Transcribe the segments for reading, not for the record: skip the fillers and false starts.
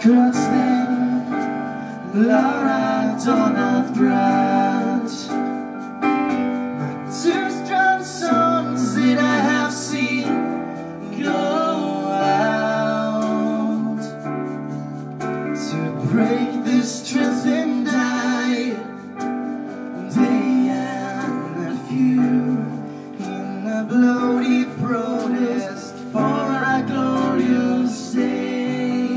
Crossing Laura Donald Grant. My two strong songs that I have seen go out to break this truth and die. They and a few in a bloody protest for a glorious day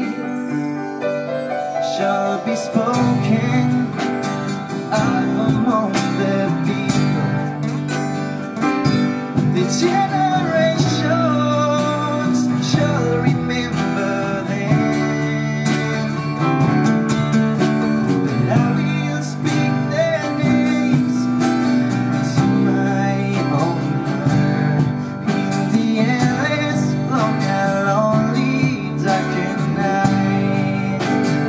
shall be spoken of among the people. The generations shall remember them, but I will speak their names to my own heart in the endless, long and lonely, darkened night.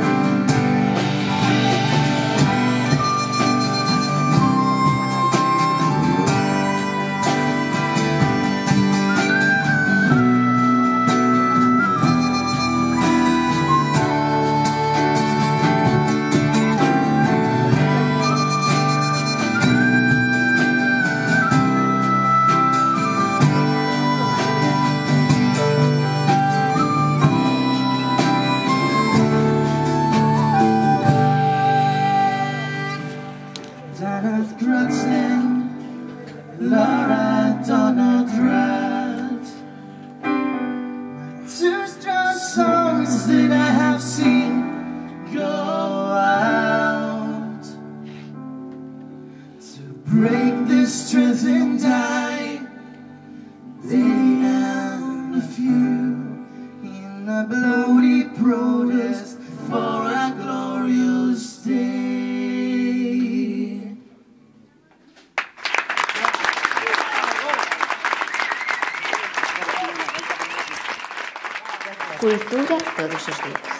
Donald Grant, Laura Donald Grant. My two strong songs that I have seen go out to break this truth and die. They and a few in a bloody protest for a glorious day. Cultura todos os días.